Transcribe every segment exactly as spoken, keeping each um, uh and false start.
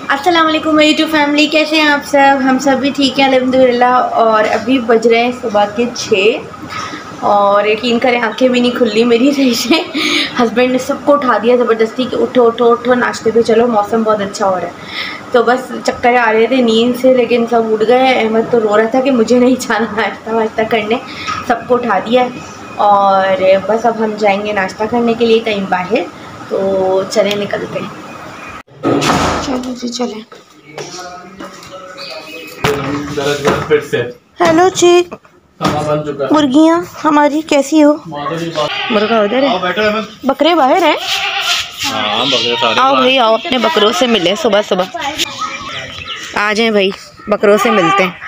अस्सलाम वालेकुम मेरी यूट्यूब फैमिली, कैसे हैं आप सब? हम सब भी ठीक हैं अल्हम्दुलिल्लाह। और अभी बज रहे हैं सुबह के छः और यकीन करें आंखें भी नहीं खुल रही मेरी सही से। हस्बैंड ने सबको उठा दिया ज़बरदस्ती कि उठो उठो उठो नाश्ते पे चलो, मौसम बहुत अच्छा हो रहा है। तो बस चक्कर आ रहे थे नींद से, लेकिन सब उठ गए। अहमद तो रो रहा था कि मुझे नहीं जाना नाश्ता वाश्ता करने, सबको उठा दिया और बस अब हम जाएंगे नाश्ता करने के लिए कहीं बाहर। तो चले निकलते हैं, चलो जी चलें। हेलो जी, मुर्गियाँ हमारी कैसी हो? मुर्गा उधर है, बकरे बाहर हैं। आओ भाई आओ, अपने बकरों से मिले सुबह सुबह। आ जाएं भाई, बकरों से मिलते हैं।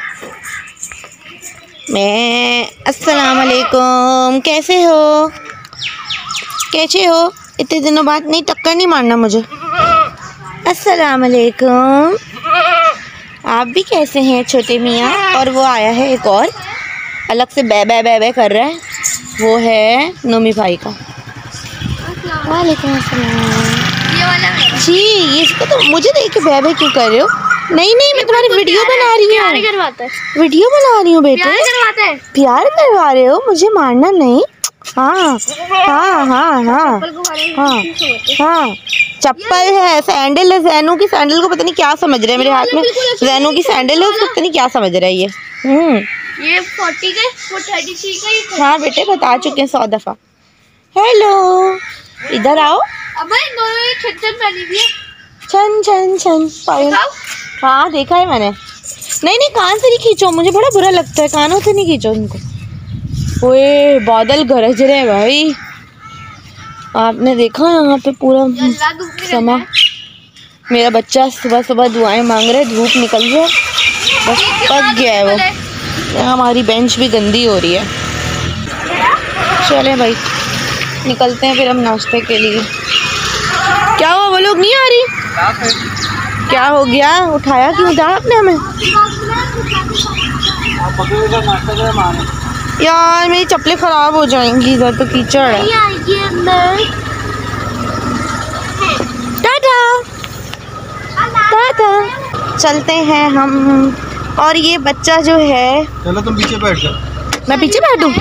मैं अस्सलाम वालेकुम, कैसे हो कैसे हो? इतने दिनों बाद नहीं, टक्कर नहीं मारना मुझे। अस्सलाम वालेकुम, आप भी कैसे हैं छोटे मियाँ? और वो आया है एक और अलग से बै बै बै बै कर रहा है, वो है नोमी भाई का। वालेकुम अस्सलाम। ये वाला जी, ये इसको तो मुझे देख के बै बै क्यों कर रहे हो? नहीं नहीं, मैं तुम्हारी वीडियो बना रही हूँ। प्यार करवाता है, वीडियो बना रही हूँ बेटे। प्यार करवाता है, प्यार करवा रहे हो, मुझे मारना नहीं। हाँ हाँ हाँ हाँ हाँ हाँ, चप्पल है, सैंडल है। जैनू की सैंडल को पता नहीं क्या समझ रहे हैं, मेरे हाथ में जैनू की सैंडल है, उसको पता नहीं क्या समझ रहा है ये। हम्म ये फोर्टी का, वो थर्टी थ्री का ही। हाँ बेटे, बता चुके हैं सौ दफ़ा। हेलो, इधर आओ। अब दोनों ने छन पहनी हुई है, छन छन छन पायल। हाँ देखा है मैंने। नहीं नहीं, कान से नहीं खींचो, मुझे बड़ा बुरा लगता है, कानों से नहीं खींचो उनको। ओए बादल गरज रहे हैं भाई, आपने देखा यहाँ पे पूरा समा। मेरा बच्चा सुबह सुबह दुआएं मांग रहा है, धूप निकल रही है, बस पक गया है वो। हमारी बेंच भी गंदी हो रही है। चलें भाई, निकलते हैं फिर हम नाश्ते के लिए। क्या हुआ, वो लोग नहीं आ रही? क्या हो गया, उठाया क्यों था आपने हमें? यार मेरी चप्पलें ख़राब हो जाएंगी, इधर तो कीचड़ है। टाटा टाटा, चलते हैं हम। और ये बच्चा जो है, चलो तुम पीछे बैठ जाओ। मैं पीछे बैठूं?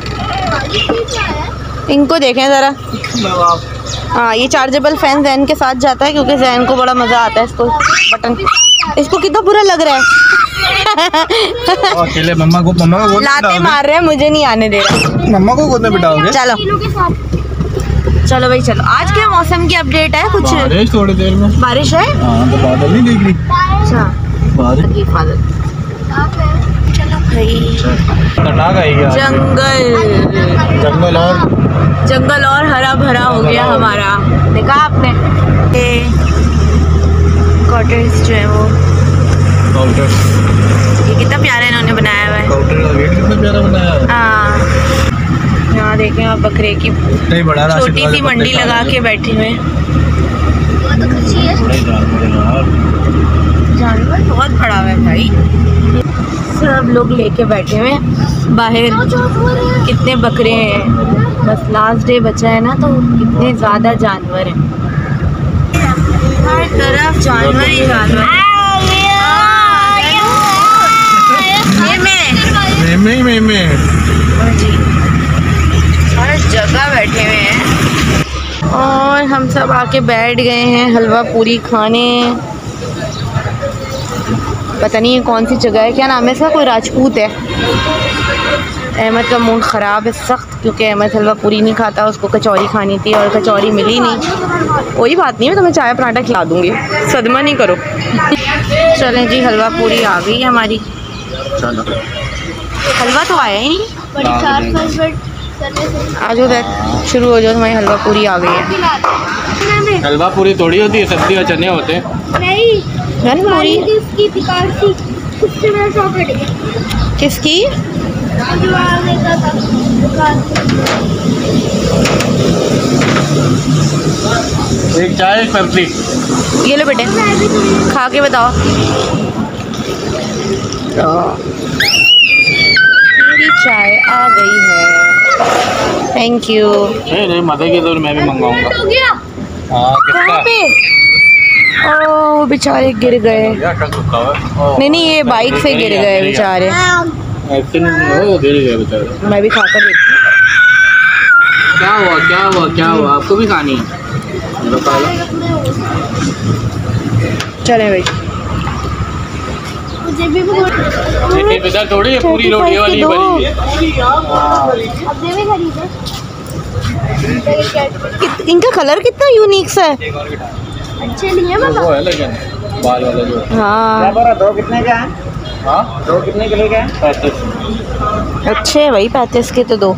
इनको देखें ज़रा। हाँ, ये चार्जेबल फैन जैन के साथ जाता है क्योंकि जैन को बड़ा मज़ा आता है इसको बटन। इसको कितना बुरा लग रहा है। अकेले मम्मा को मम्मा को लाते मार रहे हैं, मुझे नहीं आने दे रहा। मम्मा को गोद में बिठाओगे? चलो चलो भाई चलो। आज के मौसम की अपडेट है कुछ? बारिश थोड़ी देर में बारिश है। हाँ, तो बादल नहीं दिख रही। अच्छा बारिश बादल। चलो भाई, जंगल जंगल और जंगल और हरा भरा हो गया हमारा। देखा आपने कॉटेज जो है वो, ये कितना प्यारा इन्होंने बनाया हुआ है। कितना प्यारा बनाया है। हाँ, यहाँ देखें आप, बकरे की छोटी सी मंडी लगा के बैठे हुए। जानवर बहुत बड़ा है भाई, सब लोग लेके बैठे हुए बाहर। कितने बकरे हैं, बस लास्ट डे बचा है ना, तो कितने ज़्यादा जानवर हैं, हर तरफ जानवर ही जानवर। में में में जी, हर जगह बैठे हुए हैं। और हम सब आके बैठ गए हैं हलवा पूरी खाने। पता नहीं कौन सी जगह है, क्या नाम है इसका, कोई राजपूत है। अहमद का मूड ख़राब है सख्त, क्योंकि अहमद हलवा पूरी नहीं खाता, उसको कचौरी खानी थी और कचौरी मिली नहीं। कोई बात नहीं, मैं तुम्हें चाय पराठा खिला दूँगी, सदमा नहीं करो। चलें जी, हलवा पूरी आ गई हमारी। चलो, हलवा तो आया ही नहीं। आ जाओ बैठ, शुरू हो जाओ, तुम्हारी हलवा पूरी आ गई है। हलवा पूरी थोड़ी होती है, सब्जी और चने होते हैं। नहीं, घन पूरी किसकी? एक चाय एक पेप्सी। ये लो बेटे, खा के बताओ। पूरी चाय आ गई है, थैंक यू। नहीं नहीं, मजे की तो मैं भी मंगाऊंगा। हो गया। हाँ, किसका? कहाँ पे? ओ बेचारे गिर गए। नहीं नहीं ये बाइक से गिर गए बेचारे। गिर गए बेचारे। मैं भी खाकर देखती हूँ। क्या हुआ क्या हुआ क्या हुआ? आपको भी खानी है? चले भाई। मुझे भी बहुत थोड़ी है, पूरी रोटी वाली बनी है। अब भी खरीदे। इनका कलर कितना यूनिक सा है। अच्छे नहीं है वो है लेकिन बाल वाला जो। हाँ दो कितने का है? हाँ दो कितने के लिए है? पैंतीस। अच्छे है भाई, पैंतीस के तो दो।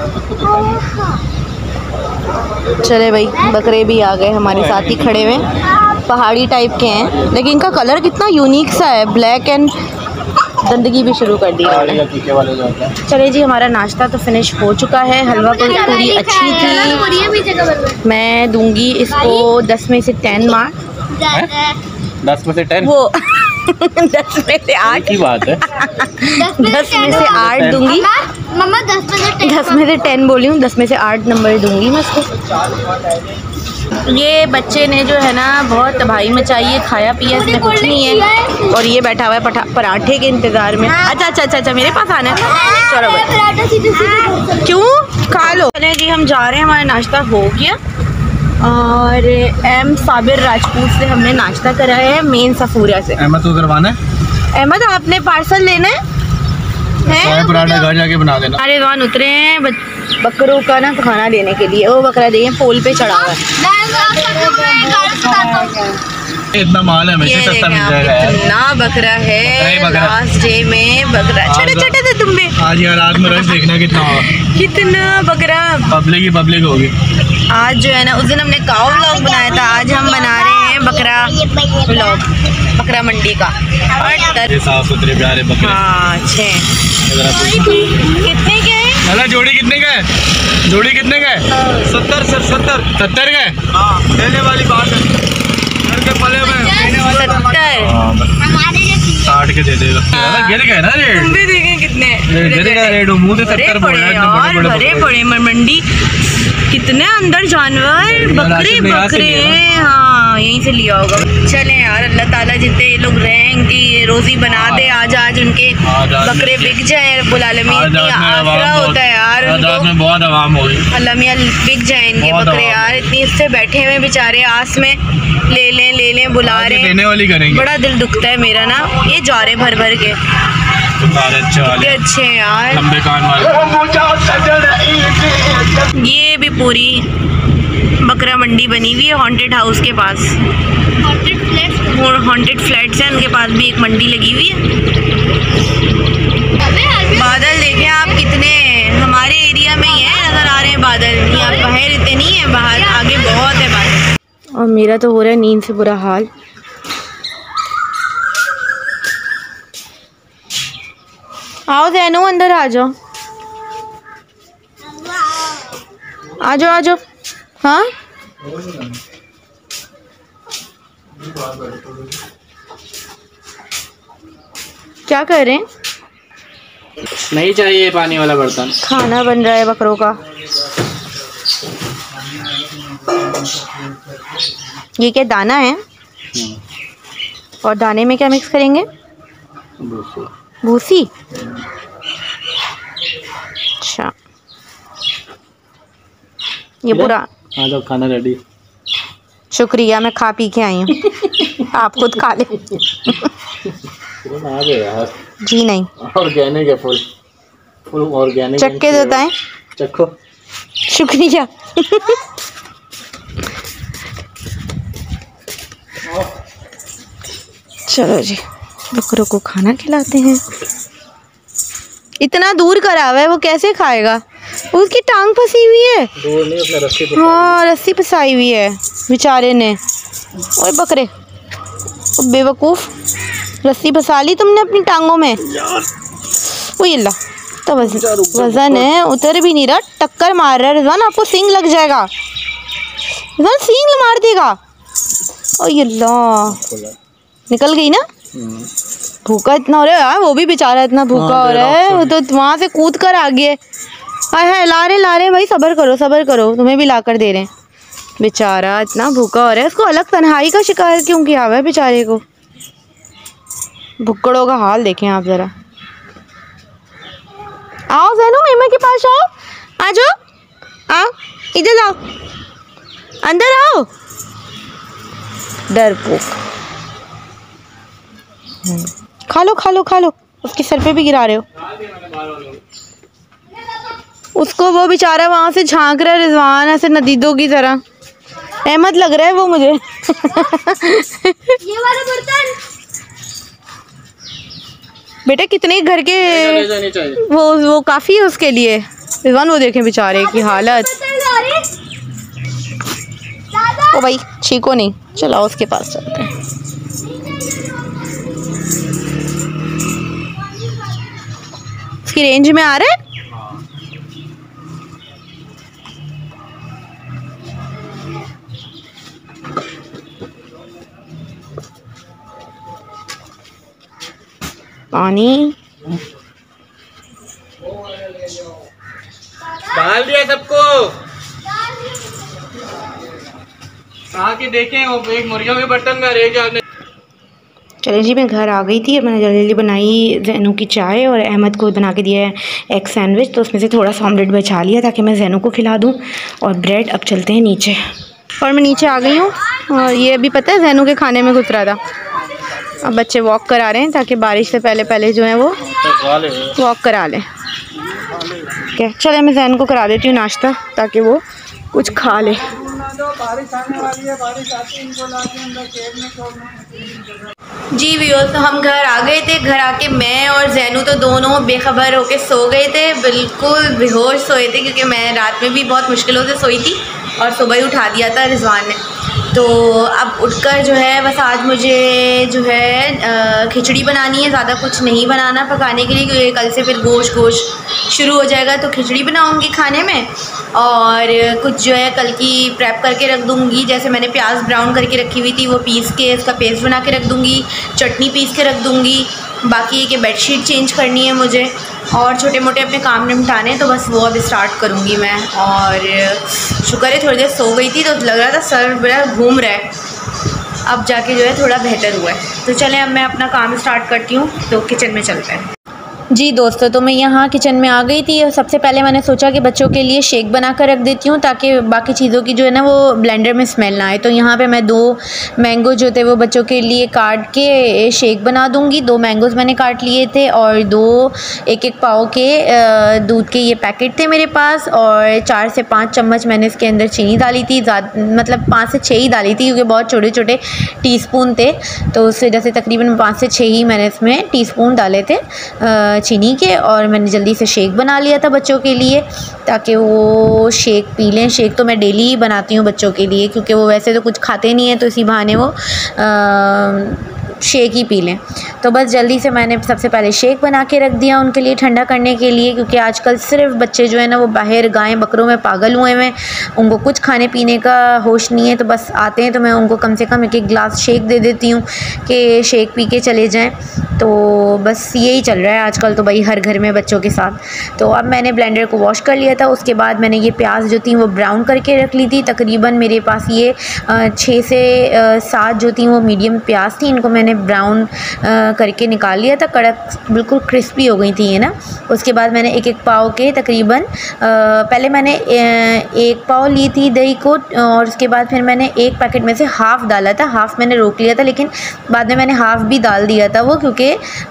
चले भाई, बकरे भी आ गए हमारे साथ ही खड़े हुए। पहाड़ी टाइप के हैं लेकिन इनका कलर कितना यूनिक सा है, ब्लैक एंड गंदगी भी शुरू कर दी इन्होंने। चले जी, हमारा नाश्ता तो फिनिश हो चुका है। हलवा पूरी अच्छी थी। मैं दूंगी इसको दस में से टेन मार्क। दस में से टेन? वो दस में से आठ की बात है। दस में से आठ दूंगी। मम्मा दस में से टेन दस में से टेन बोली हूँ, दस में से आठ नंबर दूंगी मैं इसको। ये बच्चे ने जो है ना बहुत तबाही मचाई है, खाया पिया इसमें कुछ नहीं है और ये बैठा हुआ है पठा पराठे के इंतज़ार में। अच्छा अच्छा अच्छा अच्छा मेरे पास आना है। चलो भाई, क्यों खा लो। चले जी, हम जा रहे हैं, हमारा नाश्ता हो गया और एम साबिर राजपूत से हमने नाश्ता कराया है, मेन सफूरा से। अहमद को करवाना है? अहमद आपने पार्सल लेना है? है पराठा घर जाके बना देना। अरे वहाँ उतरे हैं बकरों का ना खाना देने के लिए। वो बकरा देखिए पोल पे चढ़ा हुआ है। इतना माल है, हमेशा सस्ता मिल जाएगा यार। कितना बकरा है लास्ट डे में। बकरा छोटे छोटे थे तुम भी। आज यार रात में रश देखना कितना होगा। कितना बकरा पब्लिक ही पब्लिक होगी आज जो है ना। उस दिन हमने काऊ व्लॉग बनाया था, आज हम बना रहे हैं बकरा व्लॉग, बकरा मंडी का। और साफ सुथरे प्यारे बकरे। हाँ अच्छे। कितने के हैं? अरे जोड़ी कितने का है? जोड़ी कितने का है? सत्तर सर सत्तर सत्तर का है। हाँ देने वाली बात है। घर के पले में देने वाला सत्तर साठ के दे देगा। गिर गए ना रेट। तुम भी देखें कितने गिर गया रेट। मुँह से सत्तर बोल रहा है। यार भरे पड़े मंडी। कितने अंदर जानवर बकरे बकरे हैं। हाँ यहीं से लिया होगा। चले यार, अल्लाह ताला जितने ये लोग रहेंगे रोजी बना दे। आज आज उनके बकरे बिक जाए। रब्बुल आलमीन इतनी आसरा होता है यार उनको। बहुत आवाम होगी। अल्लाह मियां बिक जाए इनके बकरे यार। इतनी इससे बैठे हुए बेचारे आस में, ले लें ले लें बुला रहे। देने वाली करेंगे। बड़ा दिल दुखता है मेरा ना। ये जा रहे भर भर के। अच्छे अच्छे यार, लंबे कान वाले। ये भी पूरी बकरा मंडी बनी हुई है हॉन्टेड हाउस के पास। हॉन्टेड फ्लैट्स हैं उनके पास भी एक मंडी लगी हुई है। बादल देखें आप कितने हमारे एरिया में ही है, नजर आ रहे हैं बादल। यहाँ बाहर इतने नहीं है, बाहर आगे बहुत है बादल। और मेरा तो हो रहा है नींद से बुरा हाल। आओ जैनू अंदर आ जाओ, आ जाओ आ जाओ। हाँ क्या कर रहे हैं? नहीं चाहिए पानी वाला बर्तन। खाना बन रहा है बकरों का। ये क्या दाना है? और दाने में क्या मिक्स करेंगे? भूसी। अच्छा ये पूरा। हाँ तो खाना रेडी। शुक्रिया, मैं खा पी के आई हूँ। आप खुद खा ले। आ गए यार। जी नहीं, ऑर्गेनिक है, फुल फुल ऑर्गेनिक। चख के देता है। चखो। शुक्रिया। चलो जी, बकरों को खाना खिलाते हैं। इतना दूर करा हुआ है, वो कैसे खाएगा? उसकी टांग फंसी हुई है। दूर नहीं, उसने रस्सी पे। हाँ रस्सी फंसाई हुई है बेचारे ने। ओए बकरे, ओ बेवकूफ़, रस्सी फंसा ली तुमने अपनी टांगों में। वो ये ला तो वजन है, उतर भी नहीं रहा, टक्कर मार रहा है। रिजवान आपको सींग लग जाएगा, रिजवान सींग मार देगा। ओ ये ला निकल गई ना। भूखा इतना हो रहा है यार, वो भी बेचारा इतना भूखा हो रहा है। वो तो वहाँ से कूद कर आ गए। हाय हाय, ला रहे ला रहे भाई, सब्र करो सब्र करो, तुम्हें भी ला कर दे रहे हैं। बेचारा इतना भूखा हो रहा है, उसको अलग तन्हाई का शिकार क्यों किया हुआ है बेचारे को। भुक्कड़ों का हाल देखें आप ज़रा। आओ ज़ैनू मेमा के पास आओ, आ जाओ, आओ इधर आओ, अंदर आओ। डरपोक। खा लो खा लो खा लो, उसके सर पे भी गिरा रहे हो। उसको वो बेचारा वहाँ से झांक रहा है रिजवान ऐसे नदीदों की तरह। अहमद लग रहा है वो मुझे। ये वाला बर्तन बेटा कितने घर के वो वो काफ़ी है उसके लिए। रिजवान वो देखें बेचारे की हालत। ओ भाई छीको नहीं, चलाओ उसके पास चलते हैं। उसकी रेंज में आ रहा है। पानी डाल दिया सबको। आके देखें वो एक मुर्गियों के बर्तन में रह गया। चलें जी, मैं घर आ गई थी। मैंने जल्दी जल्दी बनाई जैनू की चाय और अहमद को बना के दिया है एग सैंडविच। तो उसमें से थोड़ा सा ऑमलेट बचा लिया ताकि मैं जैनू को खिला दूँ। और ब्रेड। अब चलते हैं नीचे। और मैं नीचे आ गई हूँ और ये अभी पता है जैनू के खाने में घुस रहा था। अब बच्चे वॉक करा रहे हैं ताकि बारिश से पहले पहले जो है वो वॉक करा लें। क्या चले मैं जैन को करा देती हूँ नाश्ता ताकि वो कुछ खा ले। बारिश आने वाली है, बारिश आती है इनको लाके अंदर खेत में छोड़ना। जी व्यूअर्स, तो हम घर आ गए थे। घर आके मैं और जैनू तो दोनों बेखबर होके सो गए थे, बिल्कुल बेहोश सोए थे क्योंकि मैं रात में भी बहुत मुश्किलों से सोई थी और सुबह ही उठा दिया था रिजवान ने। तो अब उठकर जो है बस आज मुझे जो है खिचड़ी बनानी है। ज़्यादा कुछ नहीं बनाना पकाने के लिए क्योंकि कल से फिर गोश्त गोश्त शुरू हो जाएगा। तो खिचड़ी बनाऊंगी खाने में और कुछ जो है कल की प्रेप करके रख दूंगी। जैसे मैंने प्याज ब्राउन करके रखी हुई थी वो पीस के इसका पेस्ट बना के रख दूंगी, चटनी पीस के रख दूंगी। बाकी ये कि बेडशीट चेंज करनी है मुझे और छोटे मोटे अपने काम निपटाने, तो बस वो अब स्टार्ट करूँगी मैं। और शुक्र है थोड़ी देर सो गई थी तो लग रहा था सर बड़ा घूम रहा है, अब जाके जो है थोड़ा बेहतर हुआ है। तो चलें अब मैं अपना काम स्टार्ट करती हूँ। तो किचन में चलते हैं। जी दोस्तों, तो मैं यहाँ किचन में आ गई थी और सबसे पहले मैंने सोचा कि बच्चों के लिए शेक बना कर रख देती हूँ ताकि बाकी चीज़ों की जो है ना वो ब्लेंडर में स्मेल ना आए। तो यहाँ पे मैं दो मैंगो जो थे वो बच्चों के लिए काट के शेक बना दूँगी। दो मैंगोज़ मैंने काट लिए थे और दो एक एक पाव के दूध के ये पैकेट थे मेरे पास और चार से पाँच चम्मच मैंने इसके अंदर चीनी डाली थी। मतलब पाँच से छः ही डाली थी क्योंकि बहुत छोटे छोटे टी स्पून थे, तो उससे जैसे तकरीबन पाँच से छः ही मैंने इसमें टी स्पून डाले थे चीनी के। और मैंने जल्दी से शेक बना लिया था बच्चों के लिए ताकि वो शेक पी लें। शेक तो मैं डेली ही बनाती हूँ बच्चों के लिए क्योंकि वो वैसे तो कुछ खाते नहीं हैं, तो इसी बहाने वो आ, शेक ही पी लें। तो बस जल्दी से मैंने सबसे पहले शेक बना के रख दिया उनके लिए ठंडा करने के लिए, क्योंकि आजकल सिर्फ बच्चे जो है ना वो बाहर गाय बकरों में पागल हुए हैं, उनको कुछ खाने पीने का होश नहीं है। तो बस आते हैं तो मैं उनको कम से कम एक एक गिलास शेक दे देती हूँ कि शेक पी के चले जाएं। तो बस यही चल रहा है आजकल तो भाई हर घर में बच्चों के साथ। तो अब मैंने ब्लेंडर को वॉश कर लिया था। उसके बाद मैंने ये प्याज जो थी वो ब्राउन करके रख ली थी। तकरीबन मेरे पास ये छः से सात जो थी वो मीडियम प्याज थी, इनको मैंने ब्राउन करके निकाल लिया था। कड़क बिल्कुल क्रिस्पी हो गई थी ये ना। उसके बाद मैंने एक एक पाव के तकरीबन पहले मैंने एक पाव ली थी दही को और उसके बाद फिर मैंने एक पैकेट में से हाफ़ डाला था। हाफ़ मैंने रोक लिया था लेकिन बाद में मैंने हाफ़ भी डाल दिया था वो क्योंकि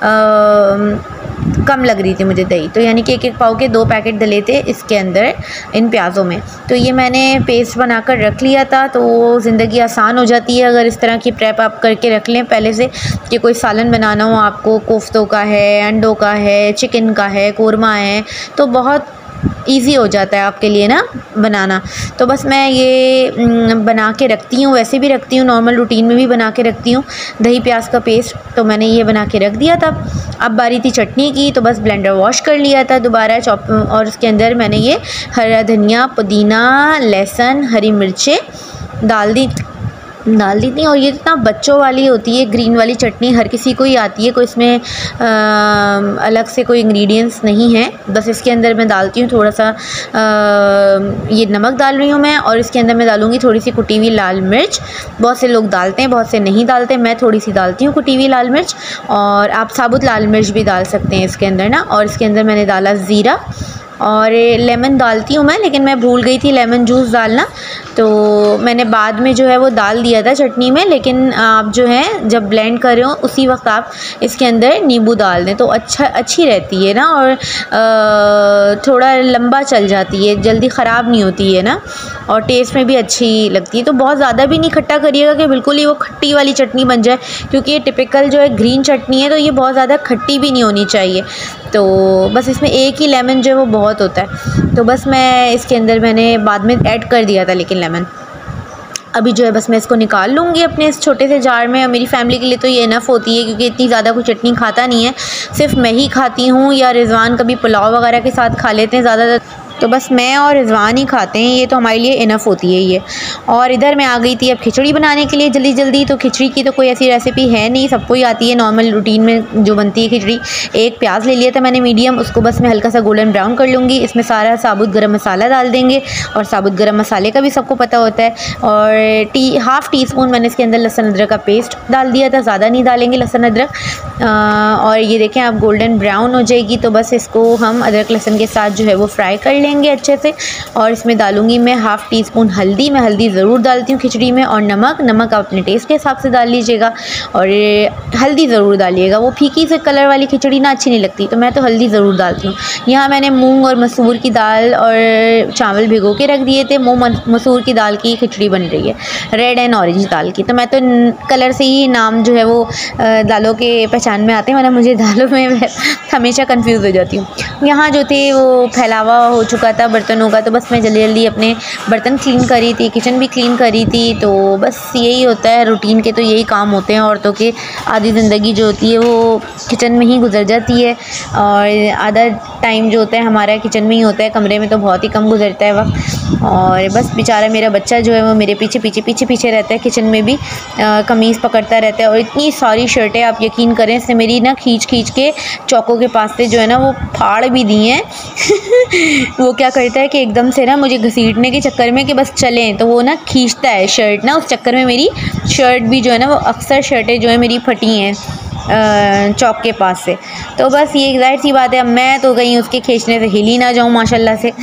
कम लग रही थी मुझे दही। तो यानी कि एक एक पाव के दो पैकेट डले थे इसके अंदर इन प्याज़ों में। तो ये मैंने पेस्ट बनाकर रख लिया था। तो ज़िंदगी आसान हो जाती है अगर इस तरह की प्रेप आप करके रख लें पहले से कि कोई सालन बनाना हो आपको, कोफ्तों का है, अंडों का है, चिकन का है, कोरमा है, तो बहुत ईज़ी हो जाता है आपके लिए ना बनाना। तो बस मैं ये बना के रखती हूँ, वैसे भी रखती हूँ, नॉर्मल रूटीन में भी बना के रखती हूँ दही प्याज का पेस्ट। तो मैंने ये बना के रख दिया था। अब बारी थी चटनी की, तो बस ब्लेंडर वॉश कर लिया था दोबारा चॉप और उसके अंदर मैंने ये हरा धनिया, पुदीना, लहसुन, हरी मिर्चें डाल दी डाल देती हूँ। और ये इतना बच्चों वाली होती है ग्रीन वाली चटनी, हर किसी को ही आती है, कोई इसमें आ, अलग से कोई इंग्रेडिएंट्स नहीं है। बस इसके अंदर मैं डालती हूँ थोड़ा सा आ, ये नमक डाल रही हूँ मैं, और इसके अंदर मैं डालूँगी थोड़ी सी कुटी हुई लाल मिर्च। बहुत से लोग डालते हैं, बहुत से नहीं डालते, मैं थोड़ी सी डालती हूँ कुटी हुई लाल मिर्च, और आप साबुत लाल मिर्च भी डाल सकते हैं इसके अंदर ना। और इसके अंदर मैंने डाला ज़ीरा, और लेमन डालती हूँ मैं, लेकिन मैं भूल गई थी लेमन जूस डालना, तो मैंने बाद में जो है वो डाल दिया था चटनी में। लेकिन आप जो है जब ब्लेंड कर रहे हो उसी वक्त आप इसके अंदर नींबू डाल दें तो अच्छा अच्छी रहती है ना, और आ, थोड़ा लंबा चल जाती है, जल्दी ख़राब नहीं होती है ना, और टेस्ट में भी अच्छी लगती है। तो बहुत ज़्यादा भी नहीं खट्टा करिएगा कि बिल्कुल ही वो खट्टी वाली चटनी बन जाए, क्योंकि ये टिपिकल जो है ग्रीन चटनी है, तो ये बहुत ज़्यादा खट्टी भी नहीं होनी चाहिए। तो बस इसमें एक ही लेमन जो है वो बहुत होता है, तो बस मैं इसके अंदर मैंने बाद में ऐड कर दिया था लेकिन लेमन। अभी जो है बस मैं इसको निकाल लूँगी अपने इस छोटे से जार में। मेरी फैमिली के लिए तो ये इनफ होती है, क्योंकि इतनी ज़्यादा कोई चटनी खाता नहीं है, सिर्फ मैं ही खाती हूँ, या रिजवान कभी पुलाव वगैरह के साथ खा लेते हैं ज़्यादा, तो बस मैं और रिजवान ही खाते हैं, ये तो हमारे लिए इनफ होती है ये। और इधर मैं आ गई थी अब खिचड़ी बनाने के लिए जल्दी जल्दी। तो खिचड़ी की तो कोई ऐसी रेसिपी है नहीं, सबको ही आती है, नॉर्मल रूटीन में जो बनती है खिचड़ी। एक प्याज ले लिया था मैंने मीडियम, उसको बस मैं हल्का सा गोल्डन ब्राउन कर लूँगी। इसमें सारा साबुत गरम मसाला डाल देंगे, और साबुत गरम मसाले का भी सबको पता होता है। और टी हाफ़ टी स्पून मैंने इसके अंदर लहसुन अदरक का पेस्ट डाल दिया था, ज़्यादा नहीं डालेंगे लहसुन अदरक। और ये देखें आप गोल्डन ब्राउन हो जाएगी, तो बस इसको हम अदरक लहसुन के साथ जो है वो फ्राई कर लेंगे अच्छे से। और इसमें डालूंगी मैं हाफ़ टी स्पून हल्दी, मैं हल्दी ज़रूर डालती हूँ खिचड़ी में, और नमक नमक आप अपने टेस्ट के हिसाब से डाल लीजिएगा, और हल्दी ज़रूर डालिएगा। वो फीकी से कलर वाली खिचड़ी ना अच्छी नहीं लगती, तो मैं तो हल्दी ज़रूर डालती हूँ। यहाँ मैंने मूंग और मसूर की दाल और चावल भिगो के रख दिए थे। मूंग मसूर की दाल की खिचड़ी बन रही है, रेड एंड ऑरेंज दाल की। तो मैं तो कलर से ही नाम जो है वो दालों के पहचान में आते हैं, वरना मुझे दालों में हमेशा कंफ्यूज हो जाती हूँ। यहाँ जो थे वो फैलावा हो चुका था बर्तनों का, तो बस मैं जल्दी जल्दी अपने बर्तन क्लीन करी थी, किचन भी क्लीन करी थी। तो बस यही होता है रूटीन के, तो यही काम होते हैं औरतों के। आधी ज़िंदगी जो होती है वो किचन में ही गुजर जाती है, और आधा टाइम जो होता है हमारा किचन में ही होता है, कमरे में तो बहुत ही कम गुजरता है वक्त। और बस बेचारा मेरा बच्चा जो है वो मेरे पीछे पीछे पीछे पीछे रहता है, किचन में भी कमीज़ पकड़ता रहता है। और इतनी सारी शर्टें आप यकीन करें इसने मेरी ना खींच खींच के चौकों के पास से जो है ना वो फाड़ भी दी हैं। वो क्या करता है कि एकदम से ना मुझे घसीटने के चक्कर में कि बस चलें, तो वो ना खींचता है शर्ट ना, उस चक्कर में मेरी शर्ट भी जो है ना वो अक्सर शर्टें जो है मेरी फटी हैं चौक के पास से। तो बस ये ज़ाहिर सी बात है, अब मैं तो कहीं उसके खींचने से हिल ही ना जाऊँ माशाल्लाह से।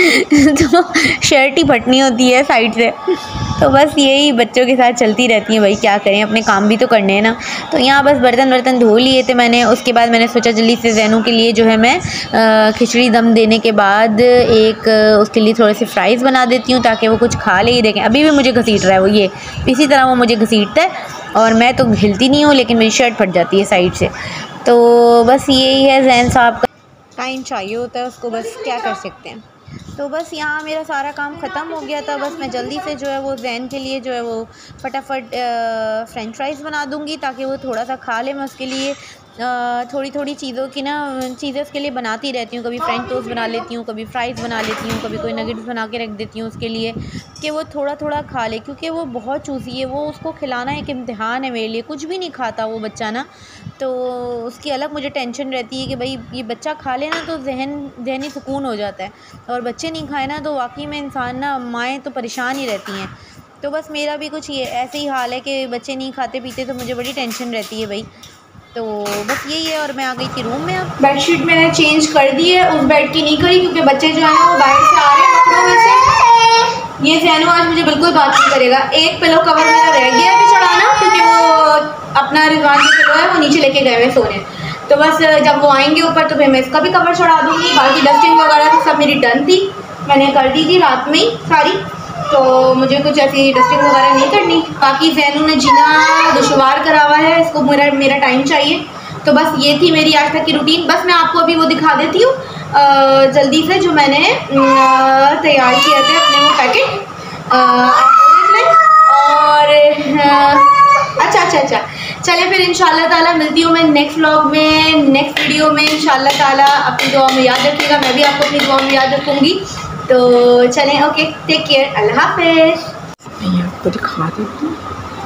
तो शर्ट ही फटनी होती है साइड से। तो बस यही बच्चों के साथ चलती रहती हैं भाई, क्या करें, अपने काम भी तो करने हैं ना। तो यहाँ बस बर्तन वर्तन धो लिए थे मैंने। उसके बाद मैंने सोचा जल्दी से जैनू के लिए जो है मैं खिचड़ी दम देने के बाद एक उसके लिए थोड़े से फ्राइज़ बना देती हूँ, ताकि वो कुछ खा ले ही। देखें अभी भी मुझे घसीट रहा है वो, ये इसी तरह वो मुझे घसीटता है, और मैं तो हिलती नहीं हूँ, लेकिन मेरी शर्ट फट जाती है साइड से। तो बस यही है, जैन साहब का टाइम चाहिए होता है उसको, बस क्या कर सकते हैं। तो बस यहाँ मेरा सारा काम ख़त्म हो गया था। बस मैं जल्दी से जो है वो जैन के लिए जो है वो फटाफट फ्रेंच फ्राइज़ बना दूँगी, ताकि वो थोड़ा सा खा ले। मैं उसके लिए थोड़ी थोड़ी चीज़ों की ना चीज़ें उसके लिए बनाती रहती हूँ। कभी फ्रेंच टोस्ट बना लेती हूँ, कभी फ्राइज़ बना लेती हूँ, कभी कोई नगेट्स बना के रख देती हूँ उसके लिए, कि वो थोड़ा थोड़ा खा ले, क्योंकि वो बहुत चूसी है। वो उसको खिलाना एक इम्तिहान है मेरे लिए, कुछ भी नहीं खाता वो बच्चा ना, तो उसकी अलग मुझे टेंशन रहती है कि भाई ये बच्चा खा ले ना तो जहन जहनी सुकून हो जाता है, और बच्चे नहीं खाए ना तो वाकई में इंसान ना, माएँ तो परेशान ही रहती हैं। तो बस मेरा भी कुछ ये ऐसे ही हाल है कि बच्चे नहीं खाते पीते, तो मुझे बड़ी टेंशन रहती है भाई। तो बस यही है। और मैं आ गई थी रूम में। अब बेडशीट मैंने चेंज कर दी है, उस बेड की नहीं करी, क्योंकि बच्चे जो है ना वो बाहर से आ रहे हैं कपड़ों में से। ये जैनू आज मुझे बिल्कुल बात नहीं करेगा। एक पिलो कवर मेरा रह गया है चढ़ाना, क्योंकि वो अपना रिजवान जो पिलो है वो नीचे लेके गए हुए सोने। तो बस जब वो आएंगे ऊपर तो फिर मैं इसका भी कवर चढ़ा दूँगी। बाकी डस्टिंग वगैरह तो सब मेरी डन थी, मैंने कर दी थी रात में ही सारी, तो मुझे कुछ ऐसी डस्टिंग वगैरह नहीं करनी। बाकी जैनू ने जीना दुश्वार करा हुआ है, इसको मेरा मेरा टाइम चाहिए। तो बस ये थी मेरी आज तक की रूटीन। बस मैं आपको अभी वो दिखा देती हूँ जल्दी से, जो मैंने तैयार किया थे अपने वो पैकेट, आप देख लें। और आ, अच्छा अच्छा अच्छा चले फिर इंशाल्लाह ताला मिलती हूँ मैं नेक्स्ट व्लॉग में, नेक्स्ट वीडियो में इंशाल्लाह ताला। अपनी दुआ में याद रखिएगा, मैं भी आपको अपनी दुआ में याद रखूँगी। तो चलें, ओके, टेक केयर, अल्लाह हाफिज़। आपको दिखा देती हूँ।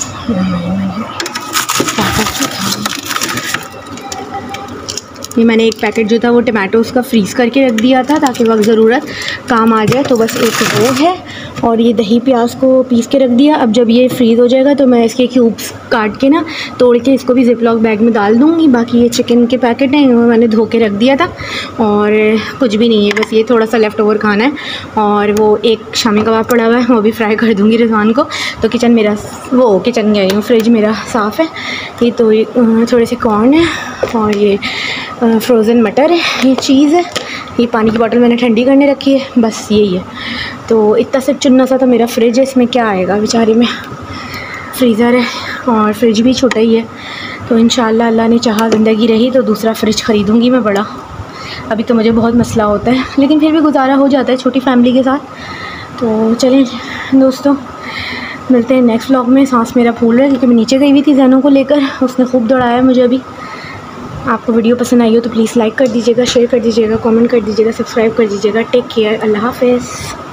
ये मैंने एक पैकेट जो था वो टमाटोज़ का फ्रीज़ करके रख दिया था ताकि वक्त ज़रूरत काम आ जाए। तो बस एक वो है और ये दही प्याज को पीस के रख दिया। अब जब ये फ्रीज़ हो जाएगा तो मैं इसके क्यूब्स काट के ना तोड़ के इसको भी ज़िप लॉक बैग में डाल दूँगी। बाकी ये चिकन के पैकेट हैं वो मैंने धो के रख दिया था और कुछ भी नहीं है, बस ये थोड़ा सा लेफ़्ट ओवर खाना है। और वो एक शामी कबाब पड़ा हुआ है वो भी फ्राई कर दूँगी रिजवान को। तो किचन मेरा वो किचन गई हूँ फ्रिज मेरा साफ़ है। ये तो थोड़े से कॉर्न है और ये फ्रोज़न मटर है, ये चीज़ है, ये पानी की बोतल मैंने ठंडी करने रखी है, बस यही है। तो इतना से चुन्ना सा तो मेरा फ्रिज है, इसमें क्या आएगा बेचारे में। फ्रीज़र है और फ्रिज भी छोटा ही है। तो इंशाल्लाह अल्लाह ने चाहा ज़िंदगी रही तो दूसरा फ्रिज ख़रीदूँगी मैं बड़ा। अभी तो मुझे बहुत मसला होता है लेकिन फिर भी गुजारा हो जाता है छोटी फैमिली के साथ। तो चलें दोस्तों, मिलते हैं नेक्स्ट व्लॉग में। सांस मेरा फूल रहा है क्योंकि मैं नीचे गई हुई थी जैनों को लेकर, उसने खूब दौड़ाया मुझे। अभी आपको वीडियो पसंद आई हो तो प्लीज़ लाइक कर दीजिएगा, शेयर कर दीजिएगा, कमेंट कर दीजिएगा, सब्सक्राइब कर दीजिएगा। टेक केयर, अल्लाह हाफ़िज़।